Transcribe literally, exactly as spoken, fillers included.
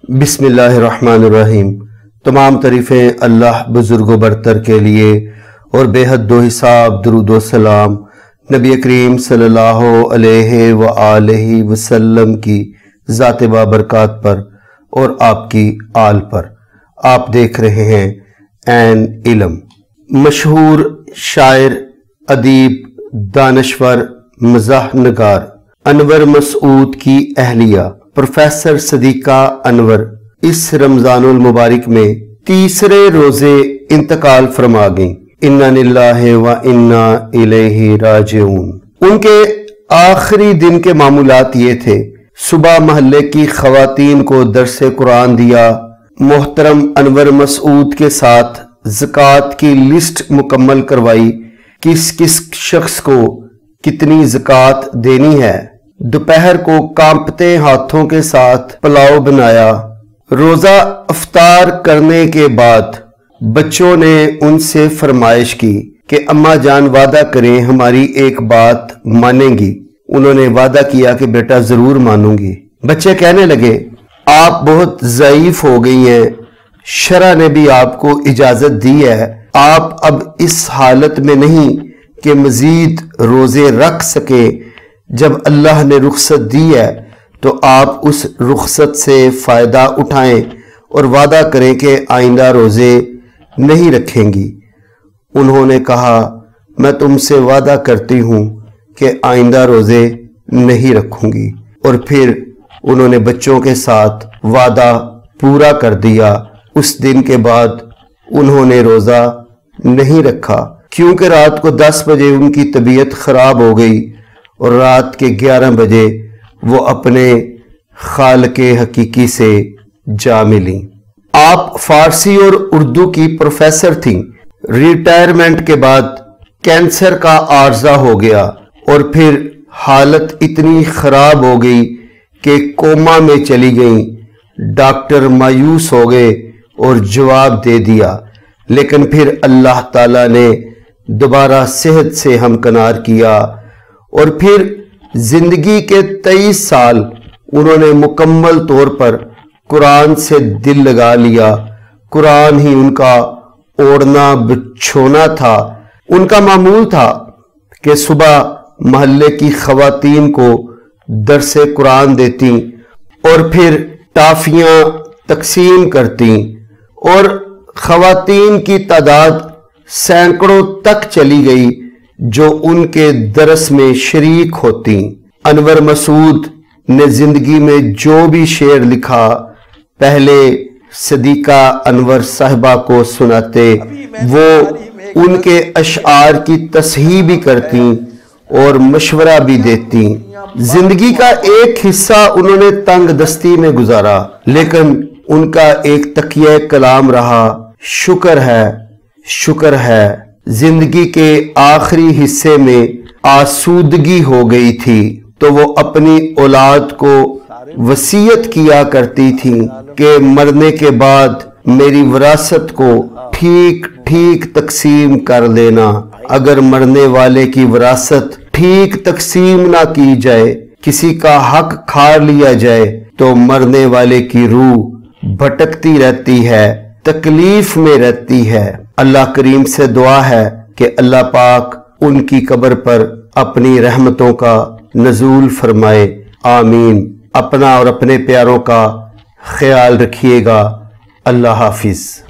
बिस्मिल्लाहिर्रहमानिर्रहीम। तमाम तारीफ़ें अल्लाह बुजुर्ग व बरतर के लिए और बेहद दो हिसाब दुरूद व सलाम नबी करीम सल्लल्लाहु अलैहि व आलिहि वसल्लम की ज़ात बाबरकात पर और आपकी आल पर। आप देख रहे हैं ऐन इल्म। मशहूर शायर, अदीब, दानश्वर, मज़ाह नगार अनवर मसूद की अहलिया प्रोफेसर सदीका अनवर इस रमजानुल मुबारक में तीसरे रोजे इंतकाल फरमा गईं। इन्ना लिल्लाहि व इन्ना इलैहि राजिऊन। उनके आखिरी दिन के मामूलात ये थे: सुबह महल्ले की खवातीन को दरसे कुरान दिया, मोहतरम अनवर मसूद के साथ ज़कात की लिस्ट मुकम्मल करवाई, किस किस शख्स को कितनी ज़कात देनी है। दोपहर को कांपते हाथों के साथ पुलाव बनाया। रोज़ा इफ्तार करने के बाद बच्चों ने उनसे फरमाइश की कि अम्मा जान वादा करें हमारी एक बात मानेंगी। उन्होंने वादा किया कि बेटा जरूर मानूंगी। बच्चे कहने लगे, आप बहुत ज़ईफ हो गई हैं, शरा ने भी आपको इजाजत दी है, आप अब इस हालत में नहीं कि मजीद रोजे रख सके। जब अल्लाह ने रुखसत दी है तो आप उस रुखसत से फायदा उठाएं और वादा करें कि आइंदा रोजे नहीं रखेंगी। उन्होंने कहा, मैं तुमसे वादा करती हूं कि आइंदा रोजे नहीं रखूंगी। और फिर उन्होंने बच्चों के साथ वादा पूरा कर दिया। उस दिन के बाद उन्होंने रोजा नहीं रखा, क्योंकि रात को दस बजे उनकी तबीयत खराब हो गई और रात के ग्यारह बजे वो अपने खालके हकीकी से जा मिली। आप फारसी और उर्दू की प्रोफेसर थीं। रिटायरमेंट के बाद कैंसर का आर्जा हो गया और फिर हालत इतनी खराब हो गई कि कोमा में चली गईं। डॉक्टर मायूस हो गए और जवाब दे दिया, लेकिन फिर अल्लाह ताला ने दोबारा सेहत से हमकनार किया और फिर जिंदगी के तेईस साल उन्होंने मुकम्मल तौर पर कुरान से दिल लगा लिया। कुरान ही उनका ओढ़ना बिछोना था। उनका मामूल था कि सुबह महल्ले की खवातीन को दरसे कुरान देती और फिर टाफियां तकसीम करती और खवातीन की तादाद सैकड़ों तक चली गई जो उनके दरस में शरीक होती। अनवर मसूद ने जिंदगी में जो भी शेर लिखा पहले सदीका अनवर साहिबा को सुनाते, वो उनके अशआर की तस्हीह भी करती और मशवरा भी देती। जिंदगी का एक हिस्सा उन्होंने तंग दस्ती में गुजारा, लेकिन उनका एक तकिया कलाम रहा, शुक्र है, शुक्र है। जिंदगी के आखिरी हिस्से में आसूदगी हो गई थी तो वो अपनी औलाद को वसीयत किया करती थी कि मरने के बाद मेरी विरासत को ठीक ठीक तकसीम कर लेना। अगर मरने वाले की विरासत ठीक तकसीम ना की जाए, किसी का हक खा लिया जाए, तो मरने वाले की रूह भटकती रहती है, तकलीफ में रहती है। अल्लाह करीम से दुआ है कि अल्लाह पाक उनकी कब्र पर अपनी रहमतों का नज़ूल फरमाए। आमीन। अपना और अपने प्यारों का ख्याल रखिएगा। अल्लाह हाफिज।